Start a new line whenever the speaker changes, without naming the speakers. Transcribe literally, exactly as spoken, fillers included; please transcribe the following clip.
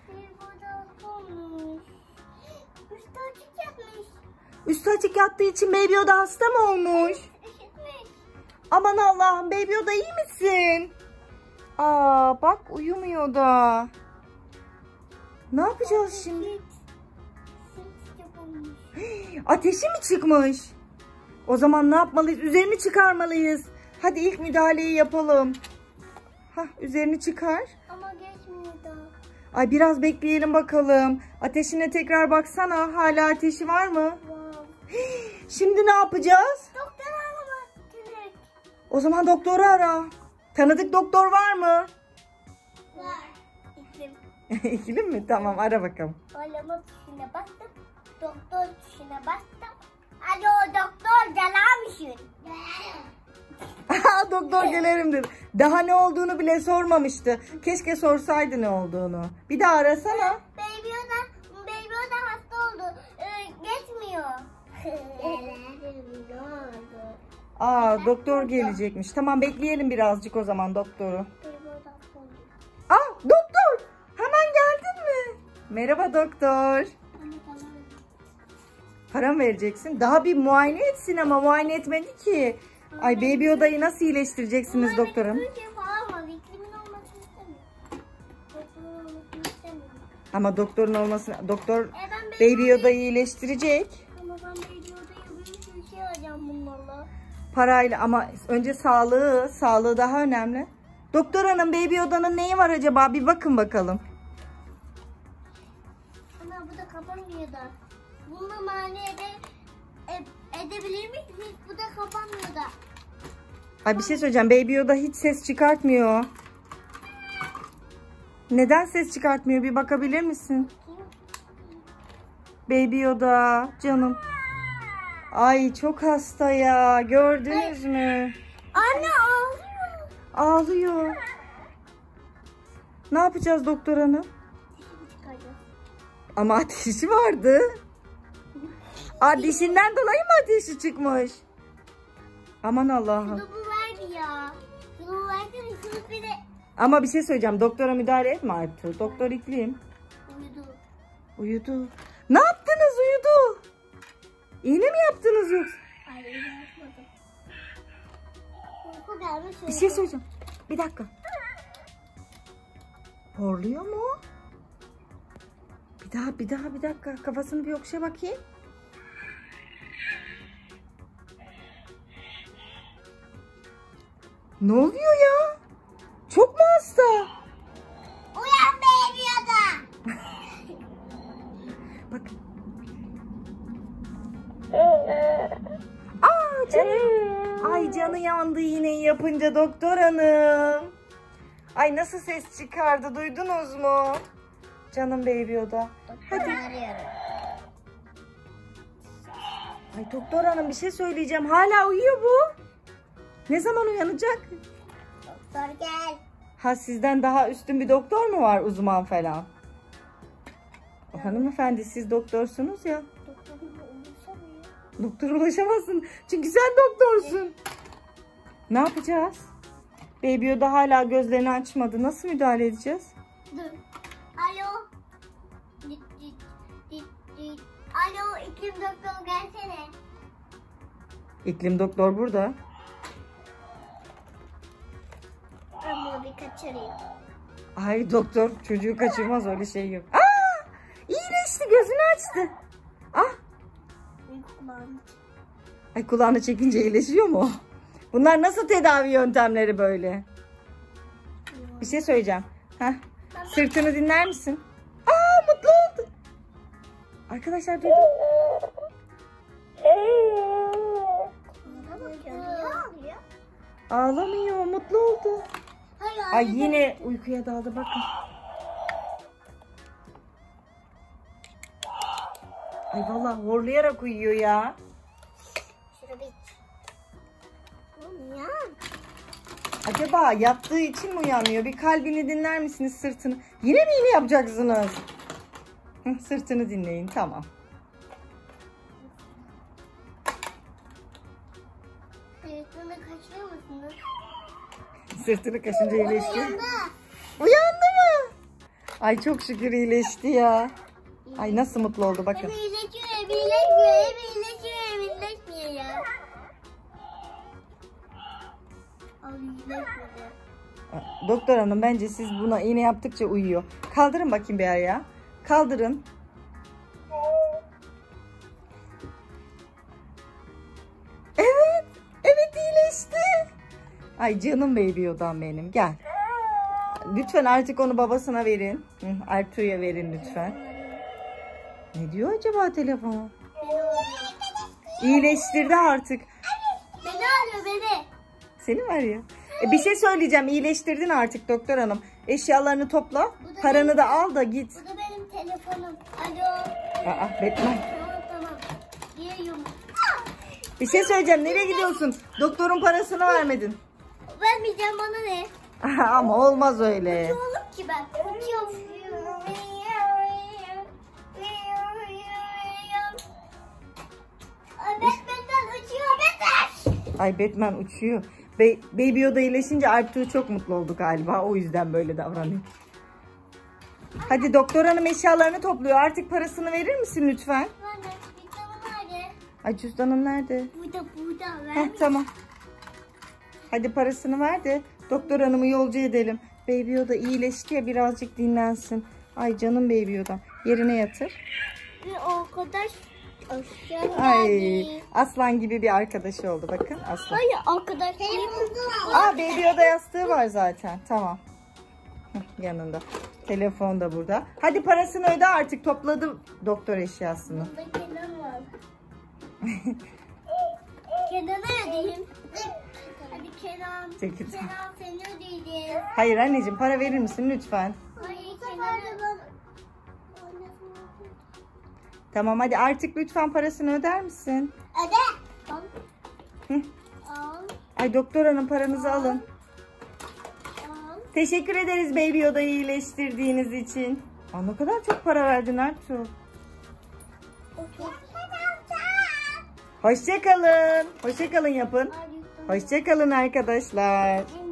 Üstü açık yatmış.
Üstü açık yattığı için Baby Yoda hasta mı olmuş? Aman Allah'ım, Baby Yoda iyi misin? Aa bak, uyumuyor da. Ne yapacağız şimdi? Ateşi mi çıkmış? O zaman ne yapmalıyız? Üzerini çıkarmalıyız. Hadi ilk müdahaleyi yapalım. Hah, üzerini çıkar.
Ama geçmiyor da.
Ay biraz bekleyelim bakalım. Ateşine tekrar baksana. Hala ateşi var mı?
Wow.
Şimdi ne yapacağız?
Doktor aramak gerek.
O zaman doktoru ara. Tanıdık doktor var mı?
Var. İklim.
İklim mi? Tamam, ara bakalım.
Arama tuşuna bastım. Doktor tuşuna bastım. Alo doktor, gelir misin?
Doktor gelirim dedi. Daha ne olduğunu bile sormamıştı. Keşke sorsaydı ne olduğunu. Bir daha arasana.
Baby Yoda, Baby Yoda hasta oldu. Ee, geçmiyor. Ne oldu?
Aa, doktor gelecekmiş. Tamam, bekleyelim birazcık o zaman doktoru.
Baby Yoda hasta oldu.
Aa, doktor! Hemen geldin mi? Merhaba doktor. Para mı vereceksin? Daha bir muayene etsin ama muayene etmedi ki. Ay, Baby Yoda'yı nasıl iyileştireceksiniz doktorum?
Bir şey falan var. İklimin olmasını istemiyorum. Doktorun olmasını istemiyorum.
Ama doktorun olmasını... Doktor
E ben
Baby Yoda'yı iyileştirecek.
Ama ben Baby Yoda'ya bir sürü şey alacağım bunlarla.
Parayla, ama önce sağlığı. Sağlığı daha önemli. Doktor hanım, Baby Yoda'nın neyi var acaba? Bir bakın bakalım.
Ana bu da kapanmıyor da. Bununla mani ede, e, edebilir miyiz? Bu da kapanmıyor da.
Ay bir şey söyleyeceğim. Baby Yoda hiç ses çıkartmıyor. Neden ses çıkartmıyor? Bir bakabilir misin? Baby Yoda canım. Ay çok hasta ya. Gördünüz mü?
Anne ağlıyor.
Ağlıyor. Ne yapacağız doktor hanım? Ama ateşi vardı. Aa, dişinden dolayı mı ateşi çıkmış? Aman Allah'ım.
Şunu bu verdi ya. Şunu versene, şunu bir de.
Ama bir şey söyleyeceğim. Doktora müdahale etme Alptur. Doktor İklim.
Uyudu.
Uyudu. Ne yaptınız, uyudu? İğne mi yaptınız yoksa?
Hayır, yapmadım. Uyku gelmiş.
Bir şey söyleyeceğim. Bir dakika. Horluyor mu? Bir daha, bir daha, bir dakika. Kafasını bir okşa bakayım. Ne oluyor ya? Çok mu hasta?
Uyan Baby Yoda.
Bak. Aa canım. Ay canı yandı iğneyi yapınca doktor hanım. Ay nasıl ses çıkardı, duydunuz mu? Canım Baby Yoda. Hadi. Ay doktor hanım, bir şey söyleyeceğim. Hala uyuyor bu. Ne zaman uyanacak?
Doktor gel.
Ha, sizden daha üstün bir doktor mu var, uzman falan? Hanımefendi, siz doktorsunuz ya.
Doktor ulaşamıyor.
Doktora ulaşamazsın. Çünkü sen doktorsun. Ne yapacağız? Baby Yoda hala gözlerini açmadı. Nasıl müdahale edeceğiz?
Dur. Alo. Dit, dit, dit, dit. Alo, iklim doktor gelsene.
İklim doktor burada.
Ben bunu bir kaçırayım.
Ay doktor çocuğu kaçırmaz, öyle şey yok. Aa! İyileşti, gözünü açtı. Ah!
Uyku kulağını.
Ay kulağını çekince iyileşiyor mu? Bunlar nasıl tedavi yöntemleri böyle? Bir şey söyleyeceğim. Heh. Sırtını dinler misin? Aa, mutlu oldu. Arkadaşlar duydun. Ağlamıyor, mutlu oldu.
Hayır,
Ay yine uykuya daldı, bakın. Ay vallahi horlayarak uyuyor ya.
şurada bir. Uyan.
Acaba yattığı için mi uyanmıyor? Bir kalbini dinler misiniz, sırtını? Yine mi iğne yapacaksınız? Hı, sırtını dinleyin, tamam.
Sırtını kaçırıyor musunuz?
Sırtını kaşınca iyileşti.
Uyandı.
Uyandı mı? Ay çok şükür iyileşti ya. Ay nasıl mutlu oldu bakın.
Hem iyileşiyor hem iyileşmiyor hem iyileşiyor hem iyileşmiyor ya. Al iyileşmedi.
Doktor hanım bence siz buna iğne yaptıkça uyuyor. Kaldırın bakayım bir ayağı. Kaldırın. Evet. Evet iyileşti. Ay canım baby odam benim. Gel. Lütfen artık onu babasına verin. Hı, Artu'ya verin lütfen. Ne diyor acaba telefon? İyileştirdi artık.
Beni arıyor beni.
Seni mi arıyor? E, bir şey söyleyeceğim. İyileştirdin artık doktor hanım. Eşyalarını topla. Paranı da al da git.
Bu da benim telefonum. Alo.
Aa, Batman.
Tamam tamam. Geliyorum.
Bir şey söyleyeceğim. Nereye gidiyorsun? Doktorun parasını vermedin.
Vermeyeceğim bana ne?
Ama olmaz öyle.
Uçuyorum ki ben. Uçuyorum. Ay Batman'den uçuyor Batman.
Ay Batman uçuyor. Be Baby Yoda iyileşince Artu çok mutlu oldu galiba. O yüzden böyle davranıyor. Hadi doktor hanım eşyalarını topluyor. Artık parasını verir misin lütfen?
Anne cüzdanım nerede?
Ay cüzdanın nerede?
Burada burada.
Heh, tamam. Hadi parasını ver de doktor hanımı yolcu edelim. Baby Yoda iyileşti ya birazcık dinlensin. Ay canım Baby Yoda. Yerine yatır.
Ve o kadar aşağı
Ay
geldi.
aslan gibi bir arkadaşı oldu bakın aslan.
Hayır arkadaş değil.
Aa Baby Yoda yastığı var zaten. Tamam. Hı, yanında. Telefon da burada. Hadi parasını öde artık. Topladı doktor eşyasını.
Burada Kenan var. Kenan'a ödeyeyim. Hadi Kenan.
Çekil.
Kenan seni ödeyeceğim.
Hayır anneciğim para verir misin lütfen?
Hayır Kenan'a.
Tamam hadi artık lütfen parasını öder misin?
Öde. Al.
Hı.
Al.
Ay doktor hanım paranızı alın.
Al.
Teşekkür ederiz Baby Yoda'yı iyileştirdiğiniz için. Aa, ne kadar çok para verdin Artu. Hoşça kalın. Hoşça kalın yapın. Hoşça kalın arkadaşlar.